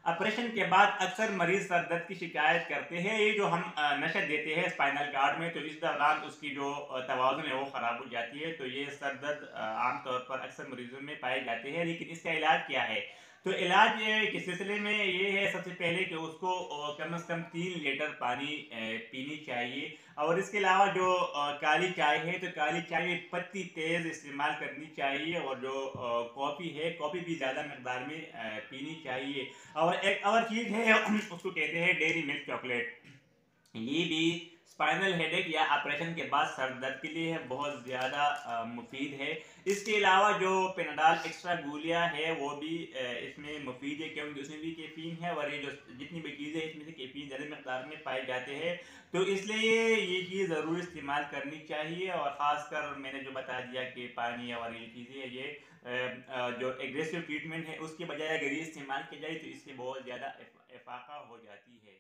Operation के बाद अक्सर मरीज सर दर्द की शिकायत करते हैं। ये जो हम नशा देते हैं स्पाइनल कार्ड में, तो इस दौरान उसकी जो तवाज़ुन है वो ख़राब हो जाती है। तो ये सर दर्द आम तौर पर अक्सर मरीज़ों में पाए जाते हैं, लेकिन इसका इलाज क्या है? तो इलाज के सिलसिले में ये है, सबसे पहले कि उसको कम से कम 3 लीटर पानी पीनी चाहिए। और इसके अलावा जो काली चाय है, तो काली चाय में पत्ती तेज़ इस्तेमाल करनी चाहिए। और जो कॉफ़ी है, कॉफ़ी भी ज़्यादा मकदार में पीनी चाहिए। और एक और चीज़ है उसको कहते हैं डेयरी मिल्क चॉकलेट। ये भी स्पाइनल हेडेक या ऑपरेशन के बाद सर दर्द के लिए है बहुत ज़्यादा मुफीद है। इसके अलावा जो पेनाडाल एक्स्ट्रा गोलियां है वो भी इसमें मुफीद है, क्योंकि उसमें भी कैफीन है। और ये जो जितनी भी चीज़ें इसमें से कैफीन ज़्यादा मकदार में पाए जाते हैं। तो इसलिए ये चीज़ ज़रूर इस्तेमाल करनी चाहिए। और ख़ासकर मैंने जो बता दिया कि पानी और ये चीज़ें, ये जो एग्रेसिव ट्रीटमेंट है उसके बजाय अगर ये इस्तेमाल किया जाए तो इससे बहुत ज़्यादा इफाका हो जाती है।